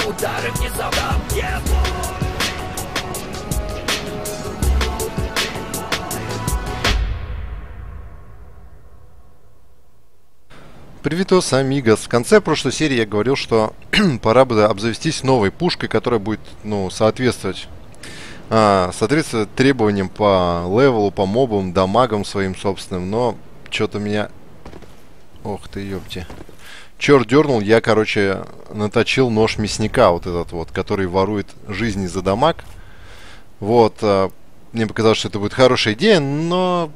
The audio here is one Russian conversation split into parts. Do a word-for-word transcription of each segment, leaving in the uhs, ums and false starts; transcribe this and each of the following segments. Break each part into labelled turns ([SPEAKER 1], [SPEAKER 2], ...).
[SPEAKER 1] удары не задам. Yeah,
[SPEAKER 2] Привитос, амигос. В конце прошлой серии я говорил, что пора бы обзавестись новой пушкой, которая будет, ну, соответствовать, а, соответствовать требованиям по левелу, по мобам, дамагам своим собственным. Но что-то меня... Ох ты, ёпти. Черт дернул, я, короче, наточил нож мясника, вот этот вот, который ворует жизни за дамаг. Вот, а, мне показалось, что это будет хорошая идея, но...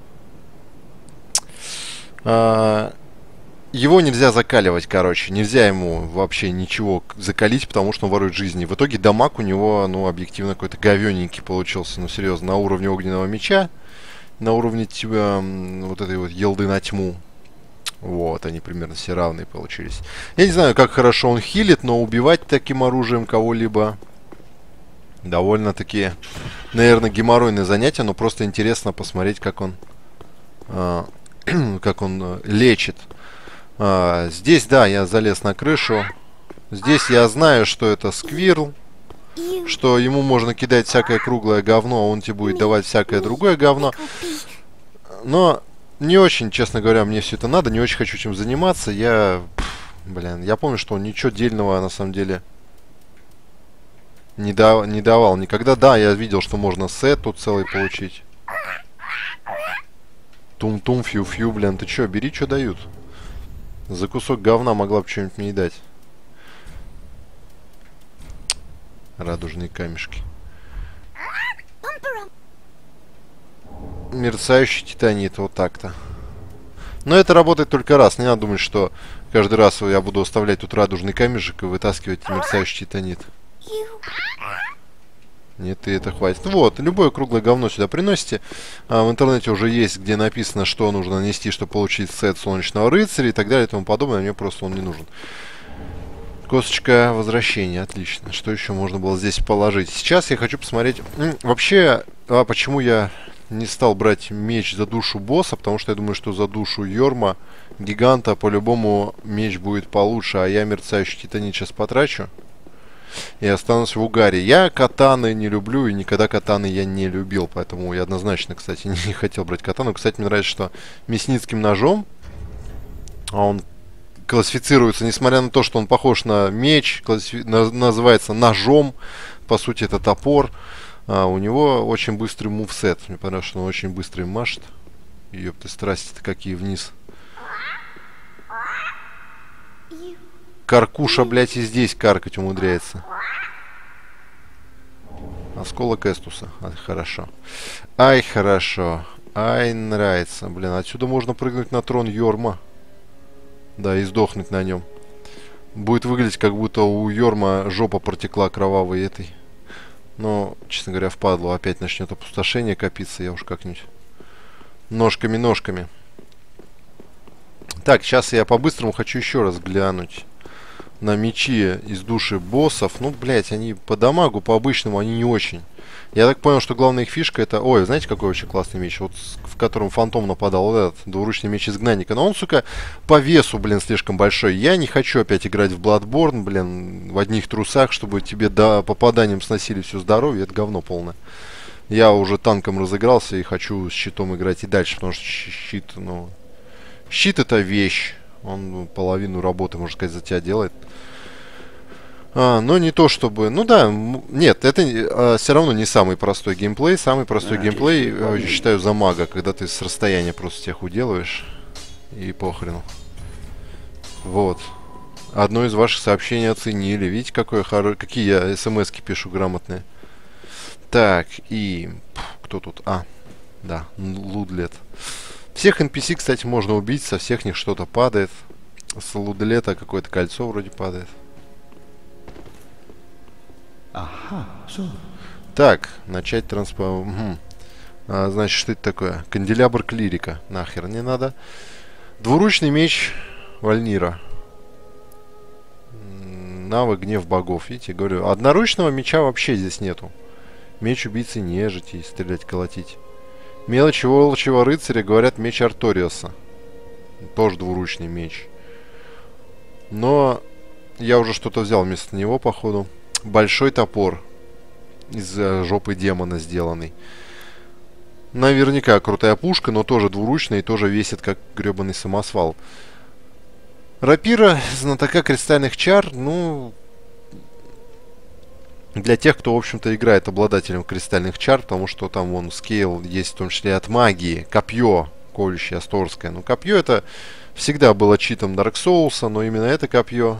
[SPEAKER 2] А, его нельзя закаливать, короче. Нельзя ему вообще ничего закалить, потому что он ворует жизни. В итоге дамаг у него, ну, объективно какой-то говёненький получился. Ну, серьезно, на уровне огненного меча, на уровне тебя, вот этой вот елды на тьму. Вот, они примерно все равные получились. Я не знаю, как хорошо он хилит, но убивать таким оружием кого-либо довольно-таки, наверное, геморройное занятие. Но просто интересно посмотреть, как он, э, как он э, лечит. А, здесь, да, я залез на крышу. Здесь я знаю, что это сквирл, что ему можно кидать всякое круглое говно, а он тебе будет давать всякое другое говно. Но не очень, честно говоря, мне все это надо, не очень хочу чем заниматься. Я, блин, я помню, что он ничего дельного на самом деле не, да, не давал никогда. Да, я видел, что можно сет тут целый получить. Тум-тум, фью-фью, блин, ты чё, бери, что дают. За кусок говна могла бы что-нибудь мне дать. Радужные камешки. Мерцающий титанит, вот так-то. Но это работает только раз. Не надо думать, что каждый раз я буду оставлять тут радужный камешек и вытаскивать мерцающий титанит. Нет, и это хватит. Вот, любое круглое говно сюда приносите. А, в интернете уже есть, где написано, что нужно нанести, чтобы получить сет Солнечного Рыцаря и так далее и тому подобное. Мне просто он не нужен. Косточка возвращения, отлично. Что еще можно было здесь положить? Сейчас я хочу посмотреть... Вообще, а почему я не стал брать меч за душу босса? Потому что я думаю, что за душу Йорма, гиганта, по-любому меч будет получше. А я мерцающий титанит сейчас потрачу и останусь в угаре. Я катаны не люблю, и никогда катаны я не любил. Поэтому я однозначно, кстати, не хотел брать катану. Кстати, мне нравится, что мясницким ножом, а он классифицируется, несмотря на то, что он похож на меч, классифи... на... называется ножом. По сути, это топор. А у него очень быстрый мувсет. Мне понравилось, что он очень быстрый машет. Ёпты, страсти-то какие вниз. Каркуша, блядь, и здесь каркать умудряется. Осколок Эстуса. А, хорошо. Ай, хорошо. Ай, нравится. Блин, отсюда можно прыгнуть на трон Йорма. Да, и сдохнуть на нем. Будет выглядеть, как будто у Йорма жопа протекла кровавой этой. Но, честно говоря, впадлу. Опять начнет опустошение копиться. Я уж как-нибудь ножками-ножками. Так, сейчас я по-быстрому хочу еще раз глянуть на мечи из души боссов. Ну, блять, они по дамагу, по обычному, они не очень. Я так понял, что главная их фишка это... Ой, знаете, какой очень классный меч? Вот в котором фантом нападал, вот этот двуручный меч изгнанника. Но он, сука, по весу, блин, слишком большой. Я не хочу опять играть в Bloodborne, блин, в одних трусах, чтобы тебе до попаданием сносили все здоровье. Это говно полное. Я уже танком разыгрался и хочу с щитом играть и дальше, потому что щит, ну... Щит это вещь. Он, ну, половину работы, можно сказать, за тебя делает. А, но не то чтобы... Ну да, нет, это а, все равно не самый простой геймплей. Самый простой а, геймплей, я считаю, за мага, когда ты с расстояния просто всех уделываешь. И похрену. Вот. Одно из ваших сообщений оценили. Видите, какое хоро... какие я смс-ки пишу грамотные. Так, и... Кто тут? А, да, Лудлет. Всех эн пи си, кстати, можно убить. Со всех них что-то падает. С Лудлета какое-то кольцо вроде падает.
[SPEAKER 3] Ага, все.
[SPEAKER 2] Так, начать транспо... Угу. А, значит, что это такое? Канделябр клирика. Нахер не надо. Двуручный меч Вальнира. Навык гнев богов. Видите, говорю, одноручного меча вообще здесь нету. Меч убийцы нежити, стрелять, колотить. Мелочи волчьего рыцаря, говорят, меч Арториоса. Тоже двуручный меч. Но Я уже что-то взял вместо него, походу. Большой топор. Из э, жопы демона сделанный. Наверняка крутая пушка, но тоже двуручная и тоже весит как гребаный самосвал. Рапира знатока кристальных чар, ну... Для тех, кто, в общем-то, играет обладателем кристальных чар, потому что там, вон, скейл есть в том числе от магии. Копье, колющее, асторское. Ну, копье это всегда было читом Dark Souls, но именно это копье...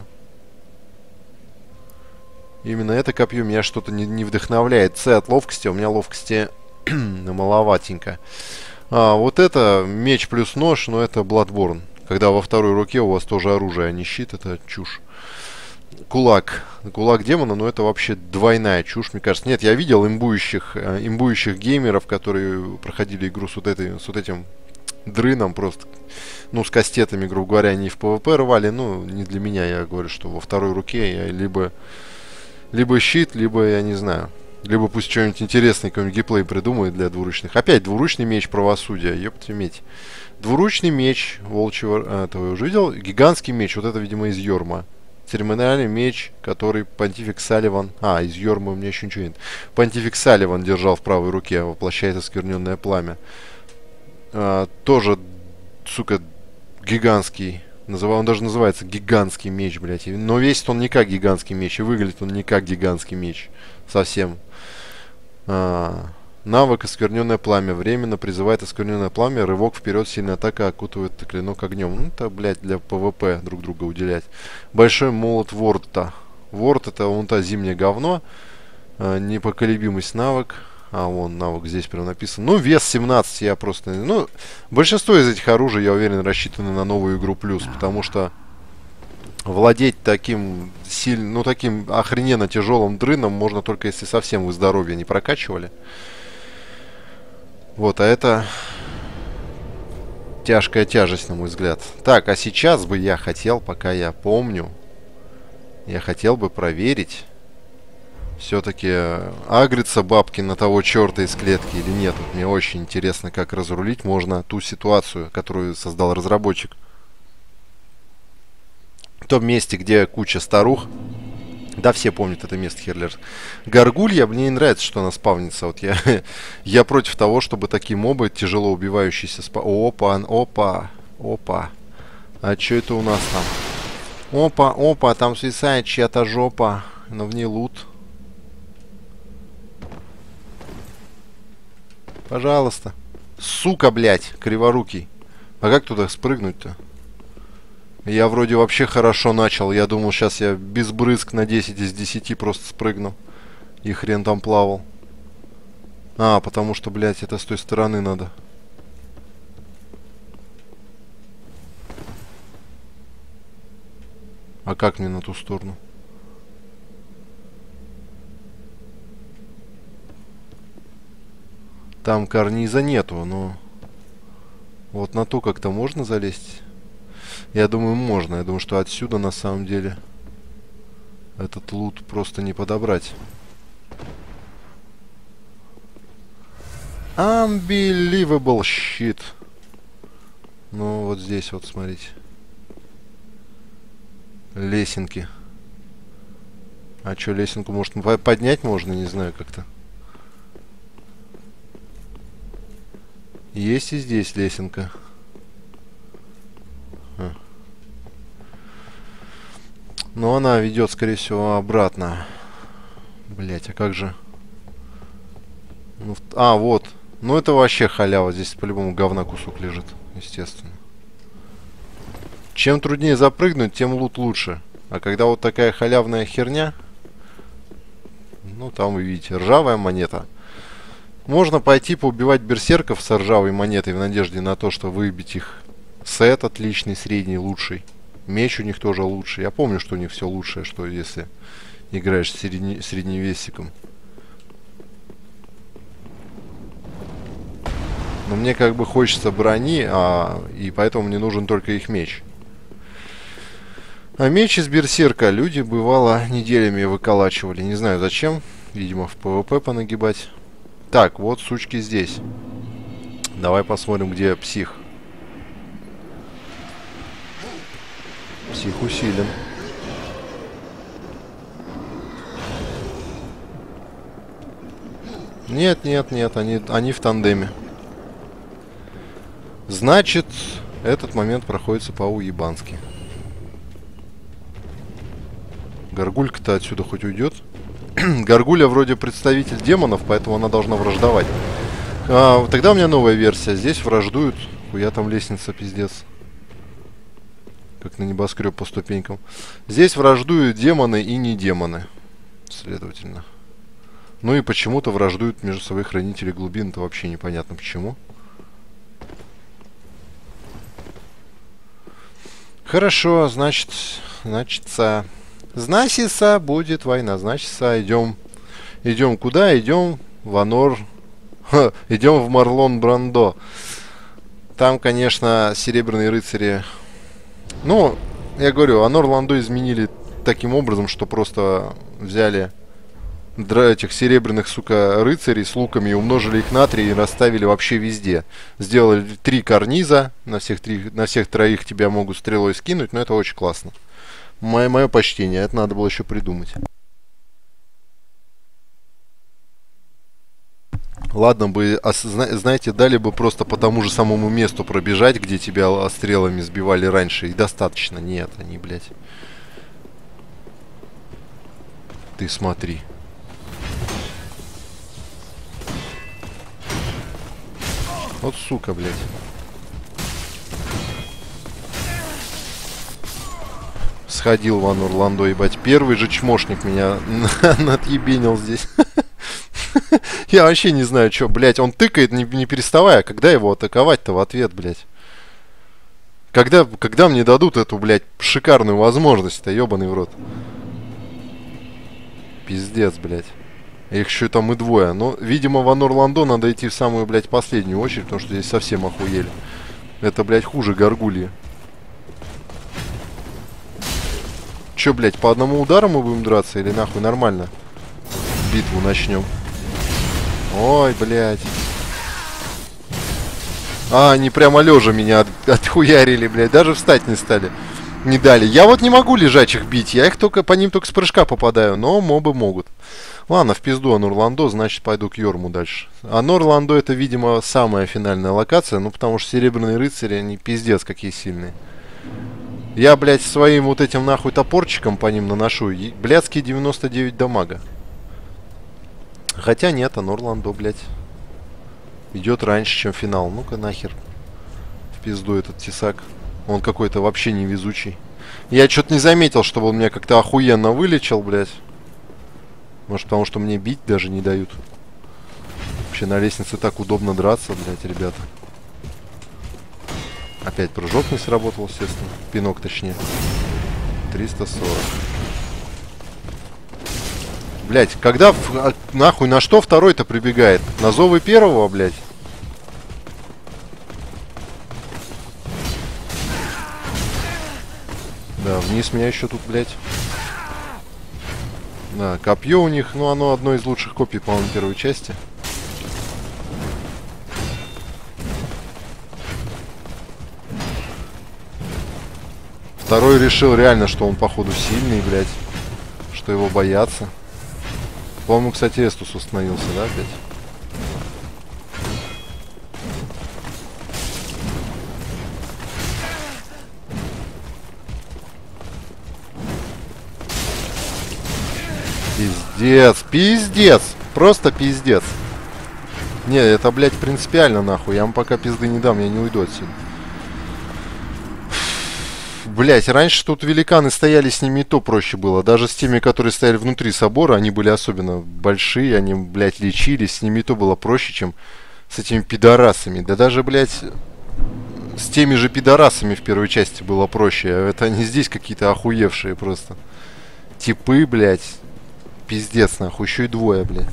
[SPEAKER 2] Именно это копье меня что-то не, не вдохновляет. С от ловкости, у меня ловкости маловатенько. А, вот это меч плюс нож, но это Bloodborne. Когда во второй руке у вас тоже оружие, а не щит, это чушь. Кулак. Кулак демона, но это вообще двойная чушь, мне кажется. Нет, я видел имбующих, имбующих геймеров, которые проходили игру с вот, этой, с вот этим дрыном просто. Ну, с кастетами, грубо говоря, они в PvP рвали. Ну, не для меня, я говорю, что во второй руке я либо... Либо щит, либо, я не знаю. Либо пусть что-нибудь интересное, какой-нибудь геймплей придумает для двуручных. Опять двуручный меч правосудия, ёпта медь. Двуручный меч волчьего... А, это вы уже видел? Гигантский меч, вот это, видимо, из Йорма. Церемониальный меч, который Понтифик Салливан... А, из Йорма у меня еще ничего нет. Понтифик Салливан держал в правой руке, воплощает оскверненное пламя. А, тоже, сука, гигантский... Называл, он даже называется гигантский меч, блядь. Но весит он не как гигантский меч, и выглядит он не как гигантский меч. Совсем. А, навык оскверненное пламя. Временно призывает оскверненное пламя. Рывок вперед, сильная атака окутывает клинок огнем. Ну, это, блядь, для ПВП друг друга уделять. Большой молот Ворта. Ворт это вон та зимнее говно. А, непоколебимость навык. А, вон навык здесь прям написан. Ну, вес семнадцать, я просто... Ну, большинство из этих оружий, я уверен, рассчитаны на новую игру плюс, потому что владеть таким сильным, ну, таким охрененно тяжелым дрыном можно только если совсем вы здоровье не прокачивали. Вот, а это тяжкая тяжесть, на мой взгляд. Так, а сейчас бы я хотел, пока я помню, я хотел бы проверить... Все-таки агрится бабки на того черта из клетки или нет. Вот мне очень интересно, как разрулить можно ту ситуацию, которую создал разработчик. В том месте, где куча старух. Да, все помнят это место, Херлер. Горгулья, мне не нравится, что она спавнится. Вот я, я против того, чтобы такие мобы, тяжело убивающиеся, спа... Опа, опа, опа. А что это у нас там? Опа, опа, там свисает чья-то жопа. Но в ней лут. Пожалуйста. Сука, блядь, криворукий. А как туда спрыгнуть-то? Я вроде вообще хорошо начал. Я думал, сейчас я без брызг на десять из десяти просто спрыгну. И хрен там плавал. А, потому что, блядь, это с той стороны надо. А как мне на ту сторону? Там карниза нету, но... Вот на ту как-то можно залезть? Я думаю, можно. Я думаю, что отсюда на самом деле этот лут просто не подобрать. Unbelievable shit. Ну, вот здесь вот, смотрите. Лесенки. А что, лесенку, может, поднять можно? Не знаю, как-то. Есть и здесь лесенка. А. Но она ведет, скорее всего, обратно. Блять, а как же? Ну, а, вот. Ну, это вообще халява. Здесь по-любому говна кусок лежит, естественно. Чем труднее запрыгнуть, тем лут лучше. А когда вот такая халявная херня... Ну, там вы видите, ржавая монета. Можно пойти поубивать берсерков с ржавой монетой в надежде на то, что выбить их. Сет отличный, средний, лучший. Меч у них тоже лучший. Я помню, что у них все лучшее, что если играешь с средне средневесиком. Но мне как бы хочется брони, а, и поэтому мне нужен только их меч. А меч из берсерка люди, бывало, неделями выколачивали. Не знаю зачем. Видимо, в ПВП понагибать. Так, вот сучки здесь. Давай посмотрим, где псих. Псих усилен. Нет, нет, нет, они, они в тандеме. Значит, этот момент проходится по-уебански. Горгулька-то отсюда хоть уйдет. Горгулья вроде представитель демонов, поэтому она должна враждовать. А, тогда у меня новая версия. Здесь враждуют. Хуя там лестница, пиздец. Как на небоскреб по ступенькам. Здесь враждуют демоны и не демоны. Следовательно. Ну и почему-то враждуют между собой хранители глубин. Это вообще непонятно почему. Хорошо, значит, значится, значится, будет война. Значится, идем, идем куда? Идем в Анор, ха, идем в Марлон Брандо. Там, конечно, серебряные рыцари. Ну, я говорю, Анор Ландо изменили таким образом, что просто взяли этих серебряных, сука, рыцарей с луками и умножили их на три и расставили вообще везде. Сделали три карниза, на всех, три, на всех троих тебя могут стрелой скинуть, но это очень классно. Мое, мое почтение, это надо было еще придумать. Ладно бы, а, знаете, дали бы просто по тому же самому месту пробежать, где тебя стрелами сбивали раньше, и достаточно. Нет, они, блядь. Ты смотри. Вот сука, блядь. Сходил в Анор Ландо, ебать. Первый же чмошник меня надъебенил здесь. Я вообще не знаю, что, блядь. Он тыкает, не, не переставая. Когда его атаковать-то в ответ, блядь? Когда, когда мне дадут эту, блядь, шикарную возможность-то, ебаный в рот? Пиздец, блядь. Их еще там и двое. Но, видимо, в Анор Ландо надо идти в самую, блядь, последнюю очередь, потому что здесь совсем охуели. Это, блядь, хуже горгульи. Че, блядь, по одному удару мы будем драться или нахуй нормально битву начнем? Ой, блядь. А, они прямо лежа меня от, отхуярили, блядь. Даже встать не стали. Не дали. Я вот не могу лежачих бить. Я их только по ним только с прыжка попадаю. Но мобы могут. Ладно, в пизду Анор Ландо, значит пойду к Йорму дальше. Анор Ландо это, видимо, самая финальная локация. Ну, потому что серебряные рыцари, они пиздец какие сильные. Я, блядь, своим вот этим нахуй топорчиком по ним наношу. Блядские девяносто девять дамага. Хотя нет, Анор Ландо, блядь, идет раньше, чем финал. Ну-ка нахер. В пизду этот тесак. Он какой-то вообще невезучий. Я что-то не заметил, чтобы он меня как-то охуенно вылечил, блядь. Может, потому что мне бить даже не дают. Вообще на лестнице так удобно драться, блядь, ребята. Опять прыжок не сработал, естественно. Пинок, точнее. триста сорок. Блядь, когда в, нахуй на что второй-то прибегает? На зовы первого, блядь? Да, вниз меня еще тут, блядь. Да, копье у них, ну оно одно из лучших копий, по-моему, первой части. Второй решил реально, что он, походу, сильный, блядь. Что его боятся. По-моему, кстати, Эстус установился, да, опять? Пиздец, пиздец, просто пиздец. Не, это, блядь, принципиально, нахуй. Я вам пока пизды не дам, я не уйду отсюда. Блять, раньше тут великаны стояли, с ними и то проще было. Даже с теми, которые стояли внутри собора, они были особенно большие, они, блядь, лечились. С ними и то было проще, чем с этими пидорасами. Да даже, блядь, с теми же пидорасами в первой части было проще. Это они здесь какие-то охуевшие просто. Типы, блядь. Пиздец, нахуй. Еще и двое, блядь.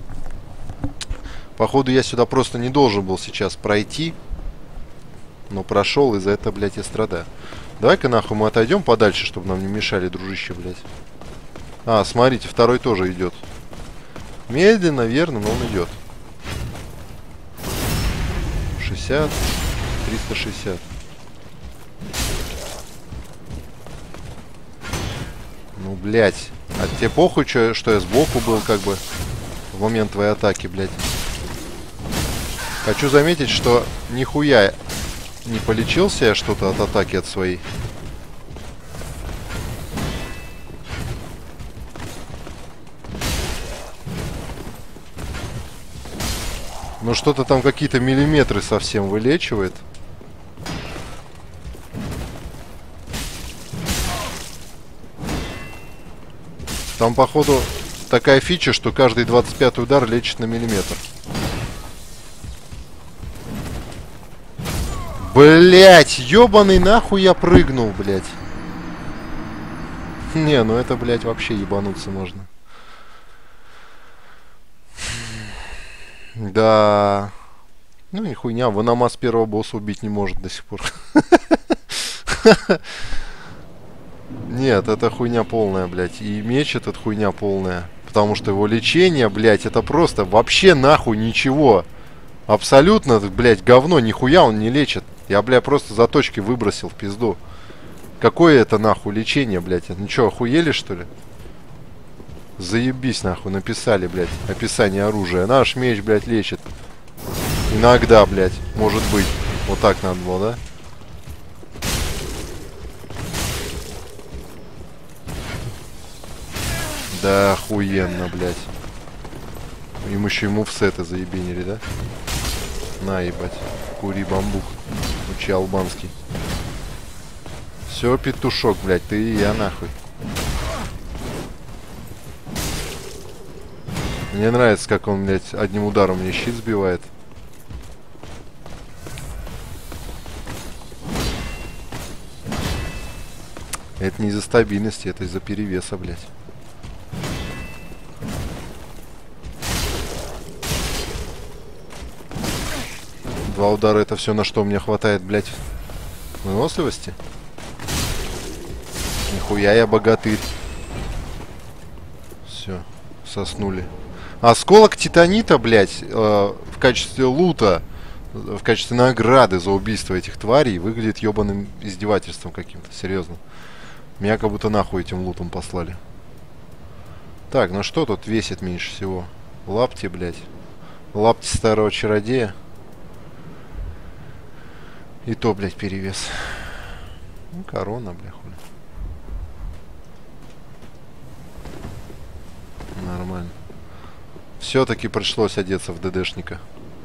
[SPEAKER 2] Походу, я сюда просто не должен был сейчас пройти. Но прошел, и за это, блядь, я страдаю. Давай-ка нахуй мы отойдем подальше, чтобы нам не мешали, дружище, блядь. А, смотрите, второй тоже идет. Медленно, верно, но он идет. шестьдесят, триста шестьдесят. Ну, блядь. А тебе похуй, что, что я сбоку был, как бы. в момент твоей атаки, блядь. Хочу заметить, что нихуя не полечился я что-то от атаки от своей. Ну что-то там какие-то миллиметры совсем вылечивает. Там, походу, такая фича, что каждый двадцать пятый удар лечит на миллиметр. Блять, ёбаный нахуй я прыгнул, блять. Не, ну это, блять, вообще ебануться можно. Да. Ну и хуйня, Ваномас первого босса убить не может до сих пор. Нет, это хуйня полная, блядь. И меч этот хуйня полная. Потому что его лечение, блядь, это просто вообще нахуй ничего. Абсолютно, блядь, говно, нихуя он не лечит. Я, блядь, просто заточки выбросил в пизду. Какое это нахуй лечение, блядь? Ну что, охуели, что ли? Заебись, нахуй, написали, блядь, описание оружия. Наш меч, блядь, лечит. Иногда, блядь, может быть. Вот так надо было, да? Да, охуенно, блядь. Им еще и мувсеты заебенили, да? На, ебать. Кури бамбук. Учи албанский. Все, петушок, блядь, ты и я, нахуй. Мне нравится, как он, блядь, одним ударом мне щит сбивает. Это не из-за стабильности, это из-за перевеса, блядь. Два удара — это все, на что мне хватает, блядь, выносливости. Нихуя я богатырь. Все, соснули. Осколок титанита, блядь, э, в качестве лута, в качестве награды за убийство этих тварей выглядит ебаным издевательством каким-то, серьезно. Меня как будто нахуй этим лутом послали. Так, ну что тут весит меньше всего? Лапти, блядь. Лапти старого чародея. И то, блядь, перевес. Ну, корона, бля, хули. Нормально. Все-таки пришлось одеться в ДДшника.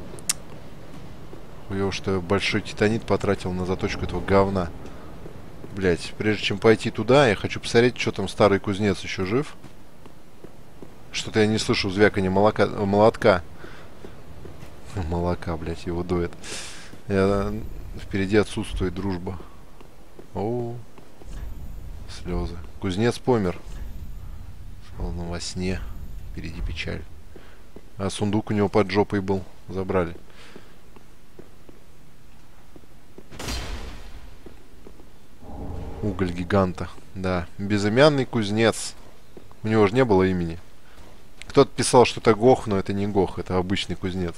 [SPEAKER 2] Хуёво, что я большой титанит потратил на заточку этого говна. Блять, прежде чем пойти туда, я хочу посмотреть, что там старый кузнец еще жив. Что-то я не слышу звяканья молока, молотка. Молока, блять, его дует. Я... Впереди отсутствует дружба. Оу. Слезы. Кузнец помер. Словно во сне. Впереди печаль. А сундук у него под жопой был. Забрали. Уголь гиганта. Да. Безымянный кузнец. У него же не было имени. Кто-то писал, что это Гох, но это не Гох. Это обычный кузнец.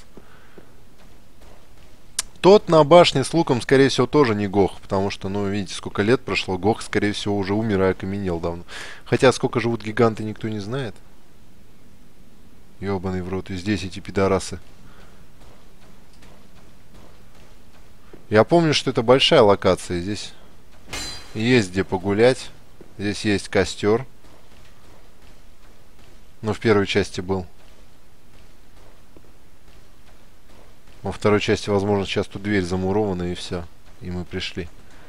[SPEAKER 2] Тот на башне с луком, скорее всего, тоже не Гох. Потому что, ну, видите, сколько лет прошло. Гох, скорее всего, уже умер и окаменел давно. Хотя, сколько живут гиганты, никто не знает. Ёбаный в рот. И здесь эти пидорасы. Я помню, что это большая локация. Здесь есть где погулять. Здесь есть костер. Ну, в первой части был. Во второй части, возможно, сейчас тут дверь замурована и все. И мы пришли.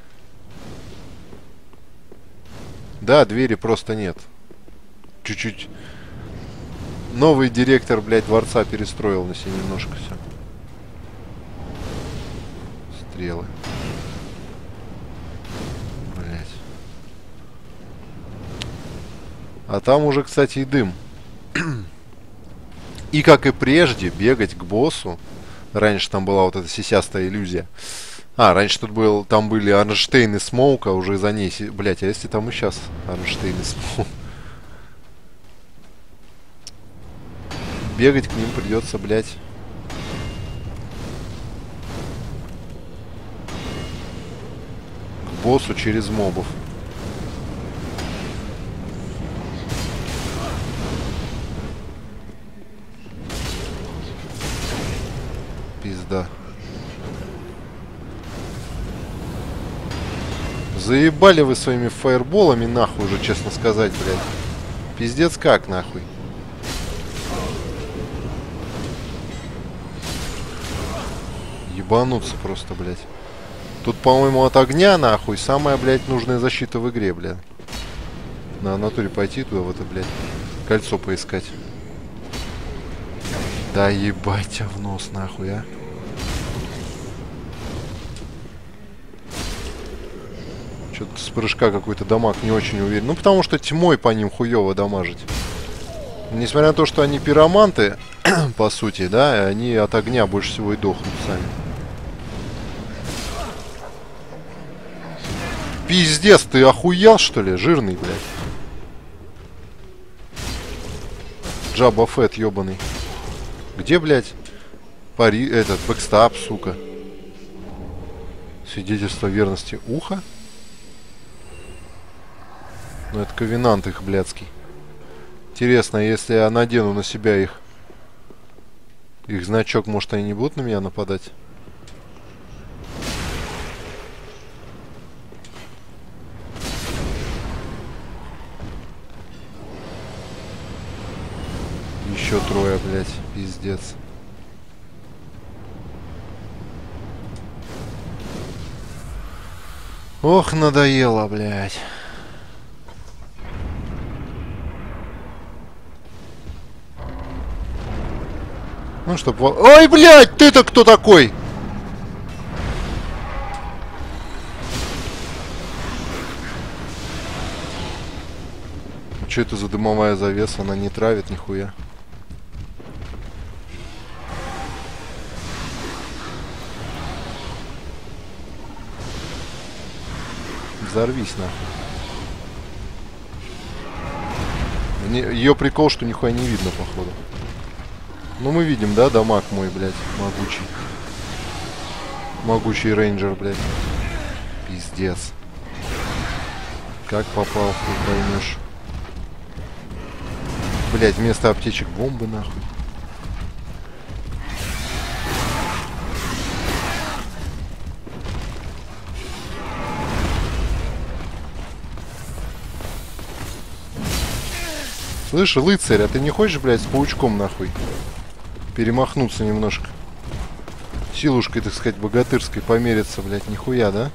[SPEAKER 2] Да, двери просто нет. Чуть-чуть. Новый директор, блядь, дворца перестроил на себе немножко все. Стрелы. Блядь. А там уже, кстати, и дым. И как и прежде, бегать к боссу. Раньше там была вот эта сисястая иллюзия. А, раньше тут был, там были Арнштейн и Смоук, а уже за ней... Блять, а если там и сейчас Арнштейн и Смоук? Бегать к ним придется, блять. К боссу через мобов. пизда. Заебали вы своими фаерболами, нахуй уже, честно сказать, блядь. Пиздец как, нахуй. Ебануться просто, блядь. Тут, по-моему, от огня, нахуй, самая, блядь, нужная защита в игре, блядь. На натуре пойти туда, в это, блядь, кольцо поискать. Да ебать тебя в нос, нахуй, а. Что-то с прыжка какой-то дамаг не очень уверен. Ну, потому что тьмой по ним хуёво дамажить. Несмотря на то, что они пироманты, по сути, да, они от огня больше всего и дохнут сами. Пиздец, ты охуел, что ли? Жирный, блядь. Джабба Фетт, ёбаный. Где, блядь? Пари... Этот, бэкстап, сука. Свидетельство верности уха? Ну, это ковенант их, блядский. Интересно, если я надену на себя их... Их значок, может, они не будут на меня нападать? Еще трое, блядь, пиздец. Ох, надоело, блядь. Ну, чтоб... Ой, блядь, ты-то кто такой? Что это за дымовая завеса? Она не травит нихуя. Взорвись, нахуй. Ее прикол, что нихуя не видно, походу. Ну, мы видим, да, дамаг мой, блядь, могучий. Могучий рейнджер, блядь. Пиздец. Как попал, ты поймешь. Блядь, вместо аптечек бомбы, нахуй. Слышь, лыцарь, а ты не хочешь, блядь, с паучком, нахуй, перемахнуться немножко? Силушкой, так сказать, богатырской помериться, блядь, нихуя, да?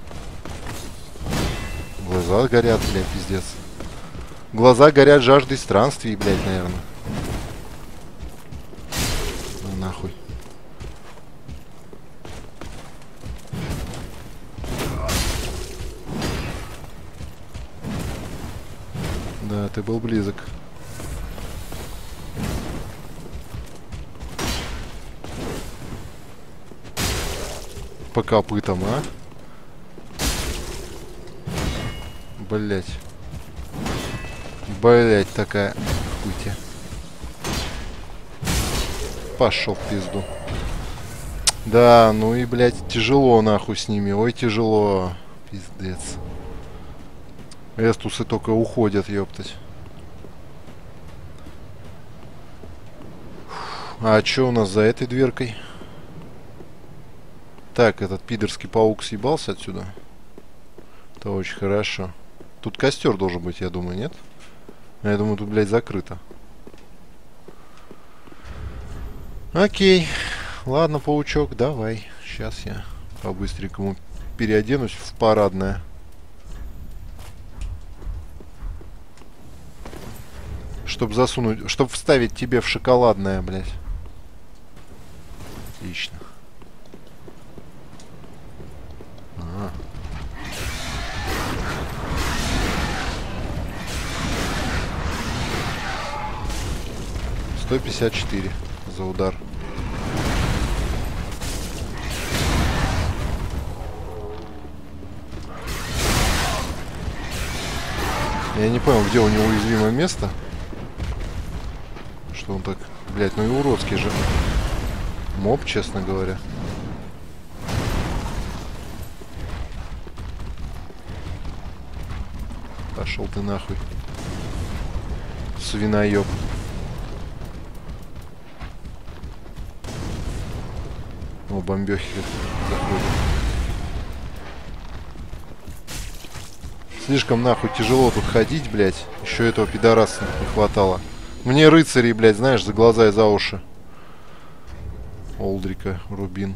[SPEAKER 2] Глаза горят, блядь, пиздец. Глаза горят жаждой странствий, блядь, наверное. Ну, нахуй. Да, ты был близок. По копытам, а? Блять. Блять, такая хуйня. Пошел в пизду. Да, ну и, блять, тяжело нахуй с ними. Ой, тяжело. Пиздец. Эстусы только уходят, ёптать. А что у нас за этой дверкой? Так, этот пидорский паук съебался отсюда. Это очень хорошо. Тут костер должен быть, я думаю, нет? Я думаю, тут, блядь, закрыто. Окей. Ладно, паучок, давай. Сейчас я по-быстренькому переоденусь в парадное. Чтоб засунуть... Чтоб вставить тебе в шоколадное, блядь. Отлично. Ага. сто пятьдесят четыре за удар. Я не понял, где у него уязвимое место. Что он так... Блять, ну и уродский же моб, честно говоря. Пошел ты нахуй. Свиноеб. О, бомбехи заходят. Слишком нахуй тяжело тут ходить, блядь. Еще этого пидораса не хватало. Мне рыцарей, блядь, знаешь, за глаза и за уши. Олдрика, Рубин.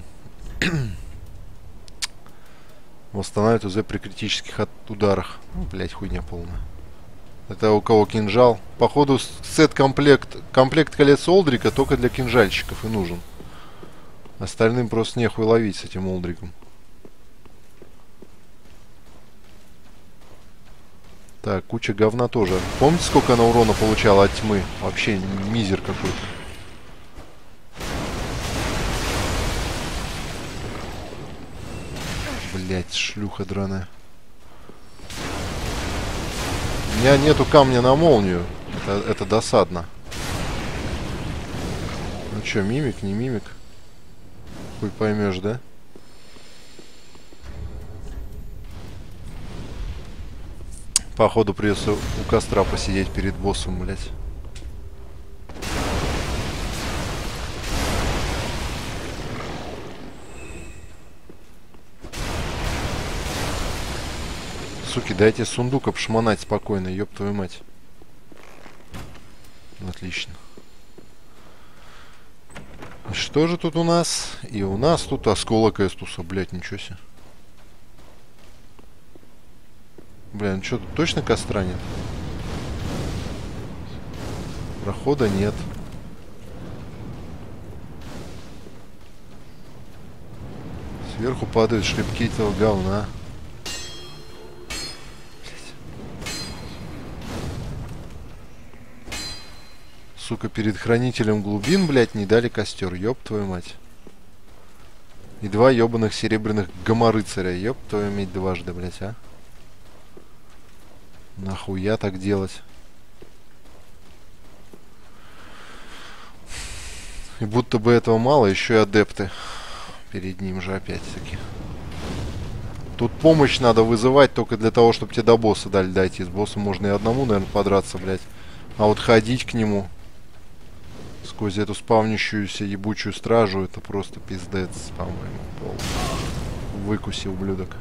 [SPEAKER 2] Восстанавливает УЗ при критических от ударах. Ну, блядь, хуйня полная. Это у кого кинжал. Походу сет-комплект. Комплект колец Олдрика только для кинжальщиков и нужен. Остальным просто нехуй ловить с этим Олдриком. Так, куча говна тоже. Помните, сколько она урона получала от тьмы? Вообще мизер какой-то. Блять, шлюха драная. У меня нету камня на молнию. Это, это досадно. Ну чё, мимик, не мимик? Хуй поймешь, да? Походу придется у костра посидеть перед боссом, блять. Суки, дайте сундук обшмонать спокойно, ёб твою мать. Отлично. И что же тут у нас? И у нас тут осколок Эстуса, блять, ничего себе. Бля, ну что, тут точно костра нет? Прохода нет. Сверху падают шлепки этого говна. Сука, перед хранителем глубин, блядь, не дали костер. Ёб твою мать. И два ёбаных серебряных гоморыцаря. Ёб твою мать дважды, блядь, а. Нахуя так делать? И будто бы этого мало, еще и адепты. Перед ним же опять-таки. Тут помощь надо вызывать только для того, чтобы тебе до босса дали дойти. С боссом можно и одному, наверное, подраться, блядь. А вот ходить к нему сквозь эту спавнящуюся ебучую стражу, это просто пиздец, по-моему, пол. Выкуси, ублюдок.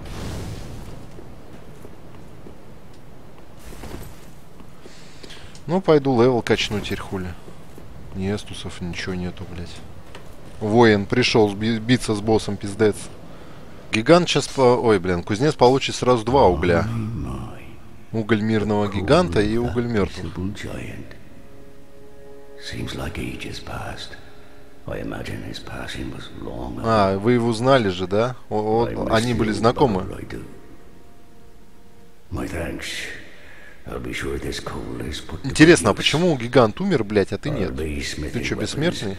[SPEAKER 2] Ну, пойду левел качну теперь, хули. Ни эстусов, ничего нету, блядь. Воин пришел биться с боссом, пиздец. Гигант сейчас по... Ой, блин, кузнец получит сразу два угля. Уголь мирного гиганта и уголь мертвых. А, вы его знали же, да? О, о, они были знакомы. Интересно, а почему гигант умер, блядь, а ты нет? Ты что, бессмертный?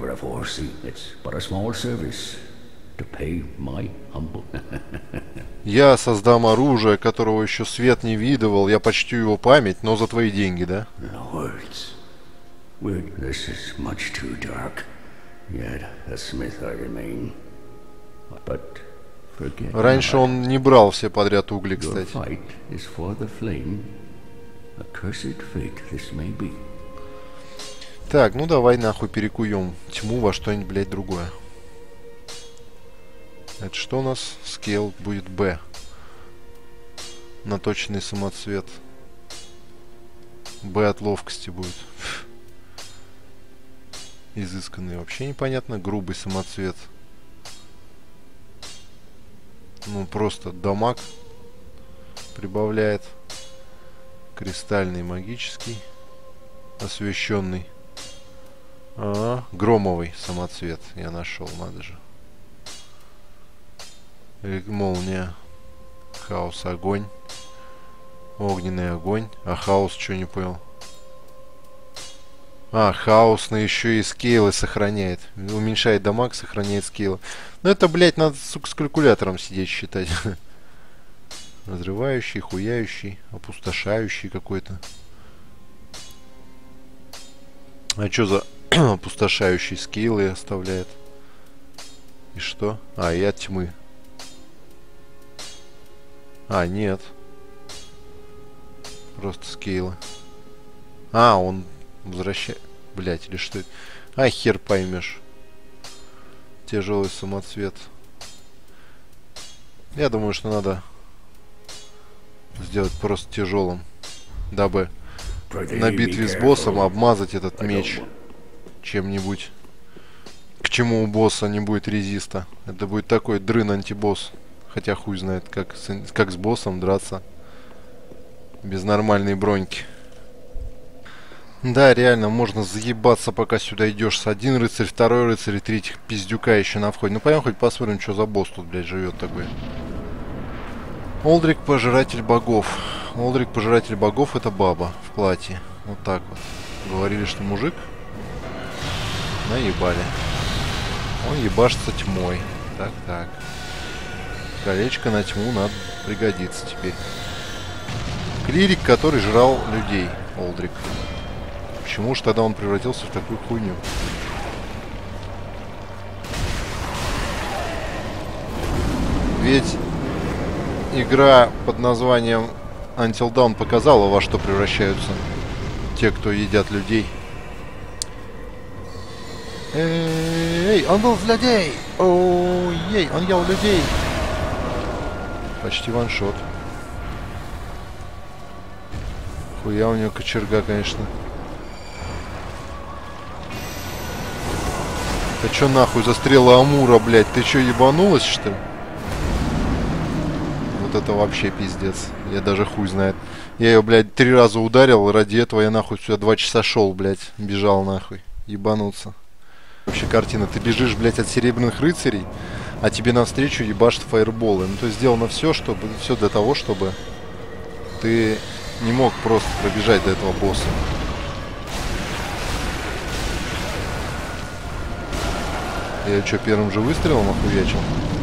[SPEAKER 2] Я создам оружие, которого еще свет не видывал. Я почтю его память, но за твои деньги, да? Раньше он не брал все подряд угли, кстати. Так, ну давай нахуй перекуем тьму во что-нибудь, блядь, другое. Это что у нас? Скейл будет Б. Наточенный самоцвет. Б от ловкости будет. Изысканный вообще непонятно. Грубый самоцвет. Ну просто дамаг прибавляет. Кристальный магический. Освещенный. А, громовый самоцвет я нашел, надо же. Молния. Хаос, огонь. Огненный огонь. А хаос, что не понял? А, хаос на еще и скейлы сохраняет. Уменьшает дамаг, сохраняет скейлы. Ну это, блядь, надо, сука, с калькулятором сидеть считать. Разрывающий, хуяющий, опустошающий какой-то. А что за опустошающий скейлы оставляет? И что? А, и от тьмы. А, нет. Просто скейлы. А, он возвращает... Блять, или что это? А, хер поймешь. Тяжелый самоцвет. Я думаю, что надо сделать просто тяжелым, дабы на битве с боссом обмазать этот меч чем-нибудь, к чему у босса не будет резиста. Это будет такой дрын антибосс. Хотя хуй знает, как с, как с боссом драться без нормальной броньки. Да, реально, можно заебаться, пока сюда идешь с один рыцарь, второй рыцарь и третьих пиздюка еще на входе. Ну пойдем хоть посмотрим, что за босс тут, блядь, живет такой. Олдрик, пожиратель богов. Олдрик, пожиратель богов, это баба в платье. Вот так вот. Говорили, что мужик. Наебали. Он ебашится тьмой. Так, так. Колечко на тьму надо пригодится теперь. Клирик, который жрал людей. Олдрик. Почему же тогда он превратился в такую хуйню? Ведь игра под названием Until Dawn показала, во что превращаются те, кто едят людей. Эй, он был злодей! Ой-ей, он ел людей! Почти ваншот. Хуя у него кочерга, конечно. Ты чё нахуй за стрела Амура, блядь? Ты чё, ебанулась, что ли? Вот это вообще пиздец. Я даже хуй знает. Я ее, блядь, три раза ударил, ради этого я нахуй сюда два часа шел, блядь. Бежал нахуй. Ебануться. Вообще картина. Ты бежишь, блядь, от серебряных рыцарей, а тебе навстречу ебашат фаерболы. Ну, то есть сделано все, чтобы, все для того, чтобы ты не мог просто пробежать до этого босса. Я что, первым же выстрелом охуячил?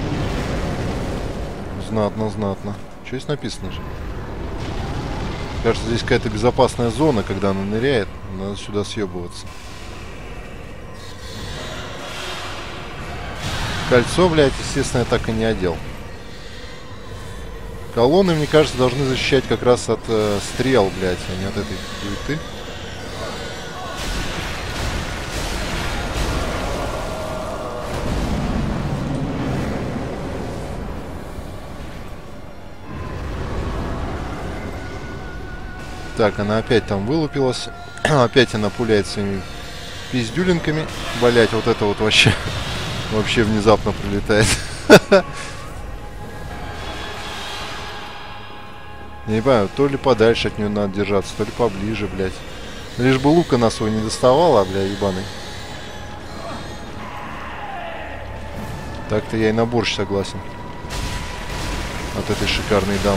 [SPEAKER 2] Знатно, знатно. Что здесь написано же? Кажется, здесь какая-то безопасная зона, когда она ныряет. Надо сюда съебываться. Кольцо, блядь, естественно, я так и не одел. Колонны, мне кажется, должны защищать как раз от э, стрел, блядь, а не от этой хуеты. Так, она опять там вылупилась. Опять она пуляет своими пиздюлинками. Блять, вот это вот вообще вообще внезапно прилетает. Я не понимаю, то ли подальше от нее надо держаться, то ли поближе, блядь. Лишь бы лука на свой не доставала, бля, ебаный. Так-то я и на борщ согласен. От этой шикарной дамы.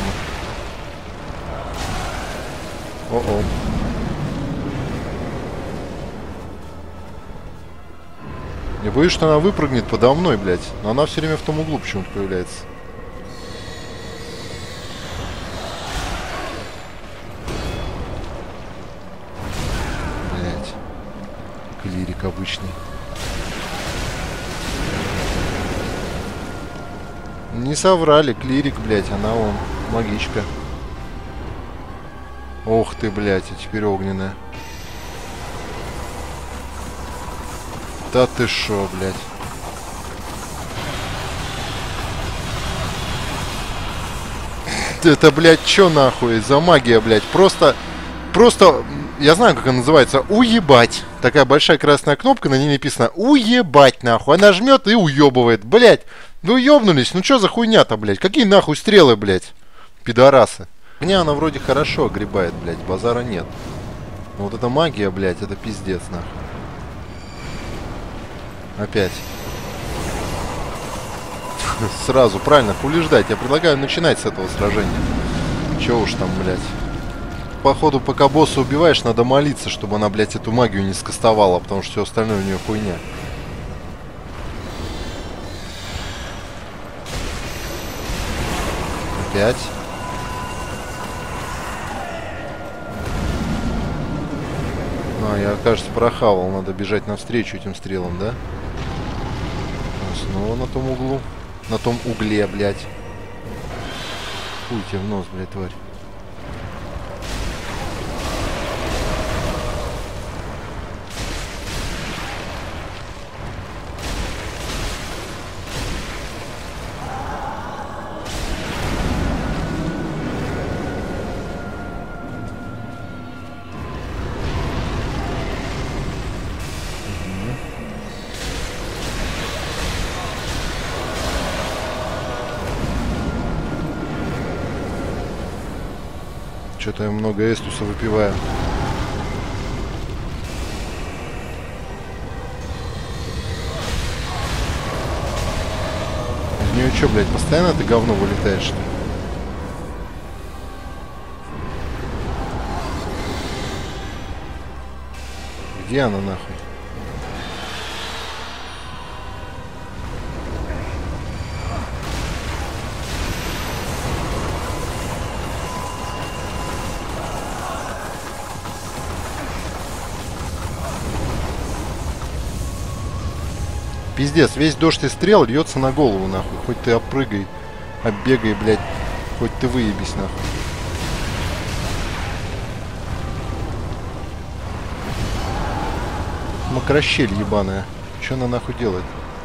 [SPEAKER 2] О-о. Я боюсь, что она выпрыгнет подо мной, блядь. Но она все время в том углу почему-то появляется. Блядь. Клирик обычный. Не соврали, клирик, блядь. Она он, магичка. Ох ты, блядь, а теперь огненная. Да ты шо, блядь. Это, блядь, чё нахуй за магия, блядь? Просто, просто, я знаю, как она называется. Уебать. Такая большая красная кнопка, на ней написано уебать, нахуй. Она жмет и уебывает, блядь. Вы ёбнулись? Ну чё за хуйня-то, блядь? Какие нахуй стрелы, блядь? Пидорасы. Мне она вроде хорошо огребает, блядь, базара нет. Но вот эта магия, блядь, это пиздец, нахуй. Опять. Сразу, правильно, хули ждать. Я предлагаю начинать с этого сражения. Чё уж там, блядь. Походу, пока босса убиваешь, надо молиться, чтобы она, блядь, эту магию не скастовала, потому что все остальное у нее хуйня. Опять. А, я, кажется, прохавал. Надо бежать навстречу этим стрелам, да? Снова на том углу. На том угле, блядь. Хуй тебе в нос, блядь, тварь. Что-то я много эстуса выпиваю. Из нее что, блядь, постоянно ты говно вылетаешь, что ли? Где она нахуй? Пиздец, весь дождь и стрел льется на голову, нахуй. Хоть ты опрыгай, оббегай, блядь. Хоть ты выебись, нахуй. Мокрощель ебаная. Че она нахуй делает?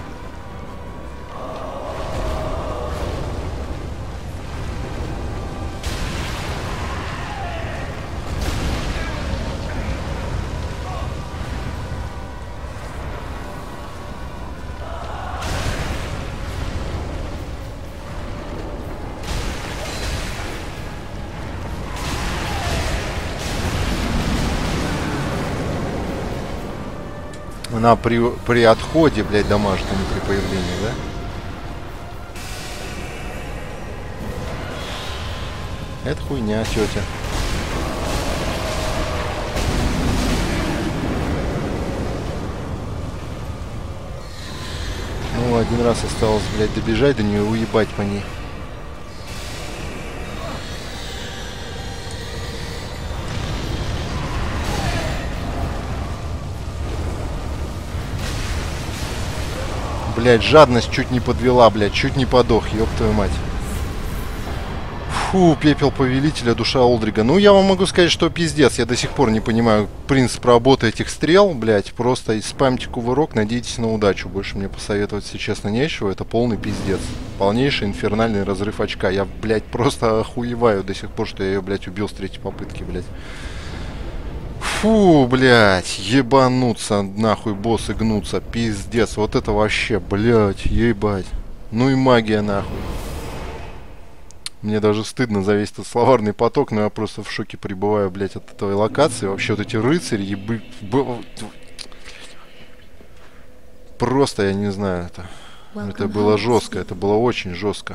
[SPEAKER 2] Она при, при отходе, блядь, дамажит, а не при появлении, да? Это хуйня, тетя. Ну, один раз осталось, блядь, добежать до нее и уебать по ней. Блядь, жадность чуть не подвела, блядь, чуть не подох, ёб твою мать. Фу, пепел повелителя, душа Олдрига. Ну, я вам могу сказать, что пиздец. Я до сих пор не понимаю принцип работы этих стрел, блядь. Просто спамьте кувырок, надейтесь на удачу. Больше мне посоветовать, если честно, нечего. Это полный пиздец. Полнейший инфернальный разрыв очка. Я, блядь, просто охуеваю до сих пор, что я ее, блядь, убил с третьей попытки, блядь. Фу, блядь, ебануться, нахуй, боссы гнутся, пиздец, вот это вообще, блядь, ебать. Ну и магия, нахуй. Мне даже стыдно за весь этот словарный поток, но я просто в шоке пребываю, блядь, от этой локации. Вообще вот эти рыцари, ебы... Просто, я не знаю, это... Это было жестко, это было очень жестко.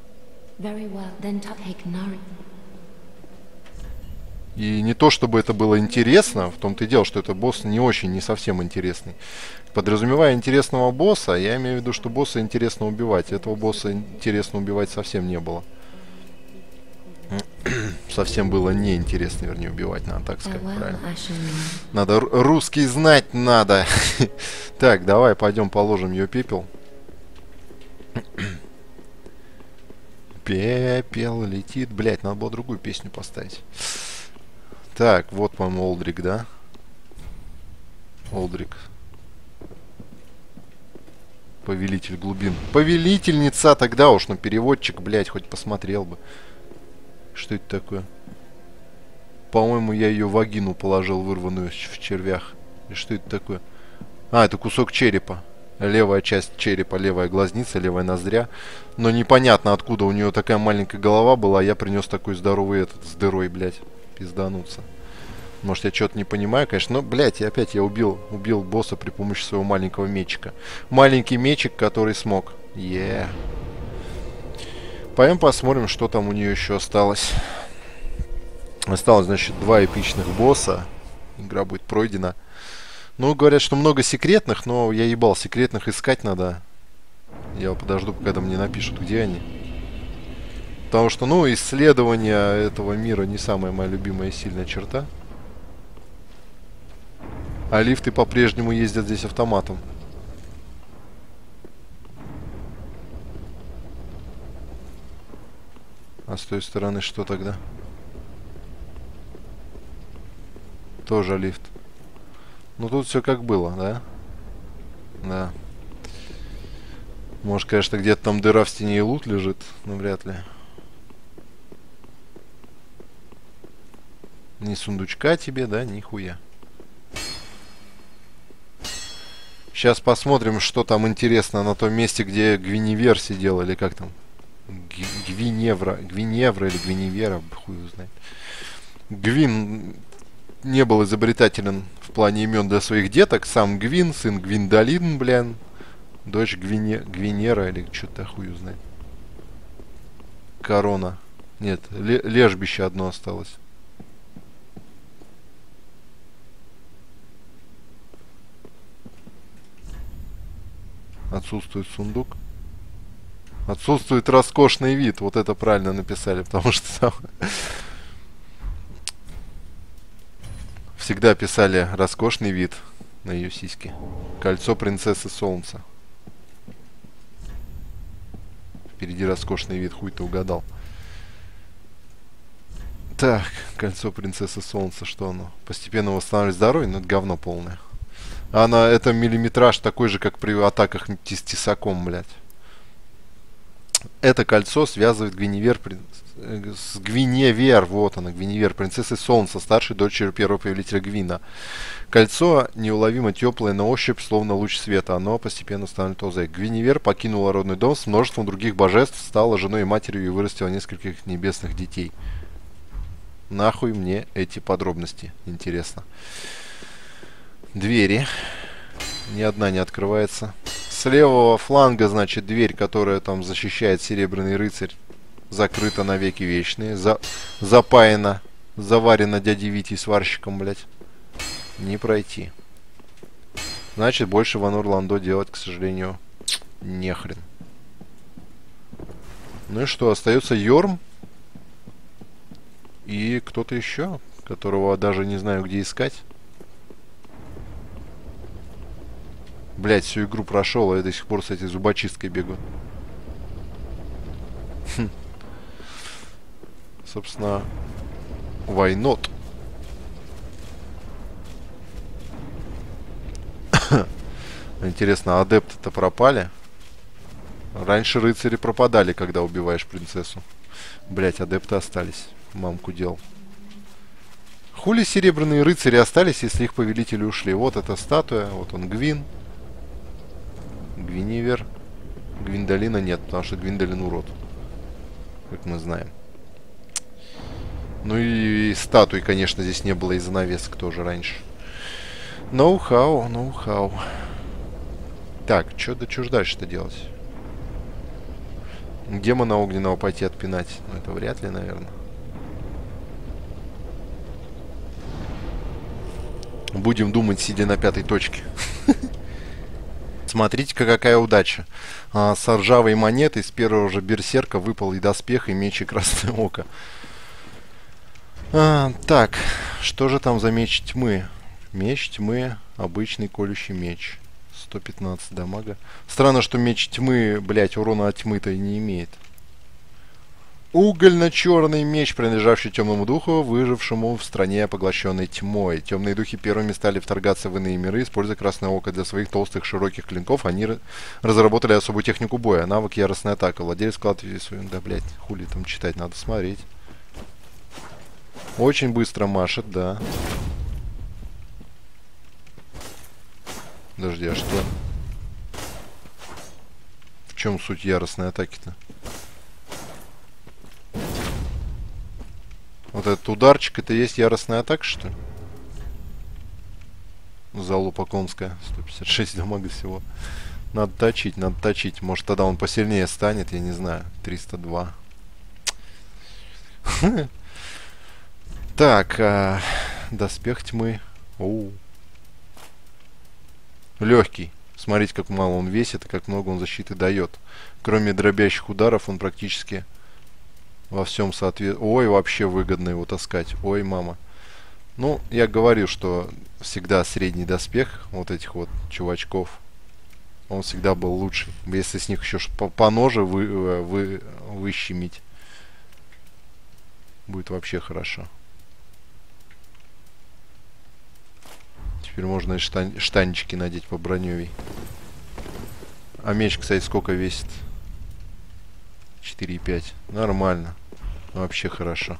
[SPEAKER 2] И не то, чтобы это было интересно, в том-то и дело, что это босс не очень, не совсем интересный. Подразумевая интересного босса, я имею в виду, что босса интересно убивать. Этого босса интересно убивать совсем не было. Совсем было неинтересно, вернее, убивать, надо так сказать, правильно. Надо русский знать надо. Так, давай пойдем положим ее пепел. Пепел летит. Блять, надо было другую песню поставить. Так, вот, по-моему, Олдрик, да? Олдрик. Повелитель глубин. Повелительница тогда уж, ну переводчик, блядь, хоть посмотрел бы. Что это такое? По-моему, я ее вагину положил, вырванную в червях. И что это такое? А, это кусок черепа. Левая часть черепа, левая глазница, левая ноздря. Но непонятно, откуда у нее такая маленькая голова была, а я принес такой здоровый этот, с дырой, блядь. Пиздануться. Может, я что-то не понимаю, конечно. Но, блядь, и опять я убил, убил босса при помощи своего маленького мечика. Маленький мечик, который смог. Еее. Пойдем посмотрим, что там у нее еще осталось. Осталось, значит, два эпичных босса. Игра будет пройдена. Ну, говорят, что много секретных, но я ебал, секретных искать надо. Я подожду, когда мне напишут, где они. Потому что, ну, исследование этого мира не самая моя любимая и сильная черта. А лифты по-прежнему ездят здесь автоматом. А с той стороны что тогда? Тоже лифт. Ну тут все как было, да? Да. Может, конечно, где-то там дыра в стене и лут лежит, но вряд ли. Ни сундучка тебе, да, нихуя. Сейчас посмотрим, что там интересно на том месте, где Гвиневер сидел, или как там? Гвиневра, Гвиневра или Гвиневера, хуй знает. Гвин не был изобретателен в плане имен для своих деток. Сам Гвин, сын Гвиндолин, блин. Дочь Гвине... Гвинера или что-то хуй узнать. Корона. Нет, лежбище одно осталось. Отсутствует сундук. Отсутствует роскошный вид. Вот это правильно написали, потому что там всегда писали роскошный вид на ее сиськи. Кольцо принцессы солнца. Впереди роскошный вид, хуй ты угадал. Так, кольцо принцессы солнца, что оно? Постепенно восстанавливает здоровье, но это говно полное. Она, это миллиметраж такой же, как при атаках с тесаком, блядь. Это кольцо связывает Гвиневер с Гвиневер, вот она, Гвиневер, принцессой солнца, старшей дочерью первого повелителя Гвина. Кольцо неуловимо теплое на ощупь, словно луч света. Оно постепенно становится Озей. Гвиневер покинула родной дом с множеством других божеств, стала женой и матерью и вырастила нескольких небесных детей. Нахуй мне эти подробности, интересно. Двери. Ни одна не открывается. С левого фланга, значит, дверь, которая там защищает Серебряный рыцарь, закрыта на веки вечные. За... Запаяна, заварена дядей Витей сварщиком, блядь. Не пройти. Значит, больше в Анор-Ландо делать, к сожалению, нехрен. Ну и что, остается Йорм. И кто-то еще, которого даже не знаю, где искать. Блять, всю игру прошел, а я до сих пор с этой зубочисткой бегаю. Хм. Собственно, why not? Интересно, адепты-то пропали? Раньше рыцари пропадали, когда убиваешь принцессу. Блять, адепты остались. Мамку дел. Хули серебряные рыцари остались, если их повелители ушли? Вот эта статуя, вот он Гвин. Гвиневер. Гвиндолина нет, потому что Гвиндолин урод. Как мы знаем. Ну и статуи, конечно, здесь не было, и занавесок тоже раньше. Ноу-хау, ноу-хау. Так, что да чё ж дальше-то делать? Демона огненного пойти отпинать? Ну это вряд ли, наверное. Будем думать, сидя на пятой точке. Смотрите-ка, какая удача. А, с ржавой монетой с первого же берсерка выпал и доспех, и меч, и красное око. А, так, что же там за меч тьмы? Меч тьмы, обычный колющий меч. сто пятнадцать дамага. Странно, что меч тьмы, блять, урона от тьмы-то и не имеет. Угольно-черный меч, принадлежавший темному духу, выжившему в стране, поглощенной тьмой. Темные духи первыми стали вторгаться в иные миры, используя красное око для своих толстых широких клинков. Они разработали особую технику боя, навык яростная атака. Владелец вкладывает свою... Да, блядь, хули там читать, надо смотреть. Очень быстро машет, да. Подожди, а что? В чем суть яростной атаки-то? Вот этот ударчик, это есть яростная атака, что ли? Залупа конская. сто пятьдесят шесть дамага всего. Надо точить, надо точить. Может, тогда он посильнее станет, я не знаю. триста два. Так, доспех тьмы. Оу. Легкий. Смотрите, как мало он весит и как много он защиты дает. Кроме дробящих ударов, он практически... Во всем соответствует. Ой, вообще выгодно его таскать. Ой, мама. Ну, я говорил, что всегда средний доспех вот этих вот чувачков, он всегда был лучший. Если с них еще по, по ноже вы, вы, выщемить, будет вообще хорошо. Теперь можно и штан, штанчики надеть по броневей. А меч, кстати, сколько весит? четыре и пять. Нормально. Вообще хорошо.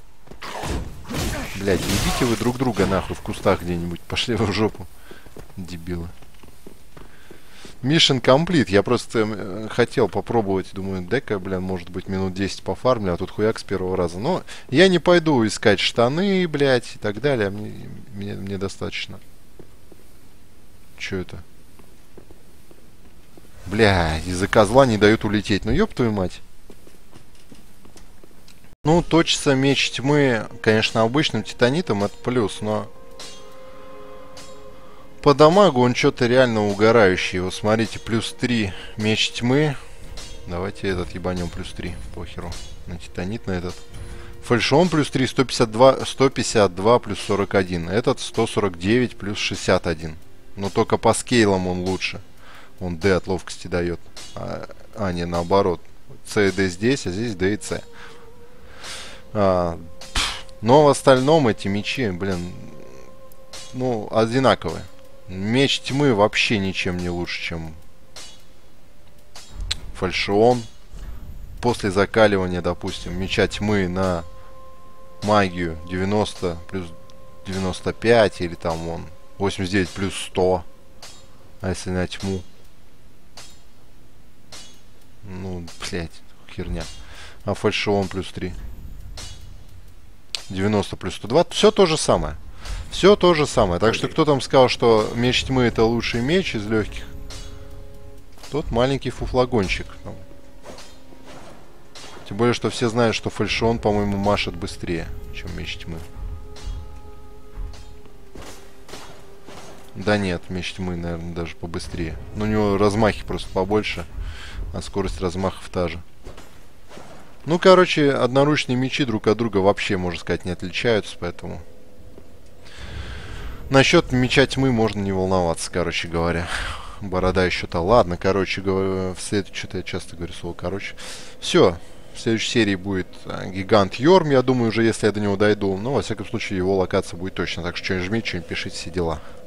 [SPEAKER 2] Блядь, ебите вы друг друга нахуй в кустах где-нибудь. Пошли вы в жопу. Дебилы. Mission complete. Я просто э, хотел попробовать. Думаю, дека, блин, может быть, минут десять пофармлю, а тут хуяк с первого раза. Но я не пойду искать штаны, блядь, и так далее. Мне, мне, мне достаточно. Чё это? Бля, из-за козла не дают улететь. Ну, ёб твою мать. Ну, точится меч тьмы, конечно, обычным титанитом, это плюс, но... По дамагу он что-то реально угорающий. Вот смотрите, плюс три меч тьмы. Давайте этот ебанем плюс три. Похеру. На титанит, на этот. Фальшон плюс три, сто пятьдесят два, сто пятьдесят два плюс сорок один. Этот сто сорок девять плюс шестьдесят один. Но только по скейлам он лучше. Он D от ловкости дает. А, а не, наоборот. C и D здесь, а здесь D и C. А, но в остальном эти мечи, блин, ну, одинаковые. Меч тьмы вообще ничем не лучше, чем фальшион. После закаливания, допустим, меча тьмы на магию девяносто плюс девяносто пять, или там он восемьдесят девять плюс сто. А если на тьму? Ну, блять, херня. А фальшион плюс три. девяносто плюс сто двадцать. Все то же самое. Все то же самое. Так что кто там сказал, что меч тьмы это лучший меч из легких, тот маленький фуфлагончик. Тем более, что все знают, что фальшион, по-моему, машет быстрее, чем меч тьмы. Да нет, меч тьмы, наверное, даже побыстрее. Но у него размахи просто побольше, а скорость размахов та же. Ну, короче, одноручные мечи друг от друга вообще, можно сказать, не отличаются, поэтому... Насчет меча тьмы можно не волноваться, короче говоря. Борода еще-то. Ладно, короче говоря, в следующем... Что-то я часто говорю слово короче. Все. В следующей серии будет Гигант Йорм, я думаю, уже если я до него дойду. Но, во всяком случае, его локация будет точно. Так что что-нибудь жмите, что-нибудь пишите, все дела.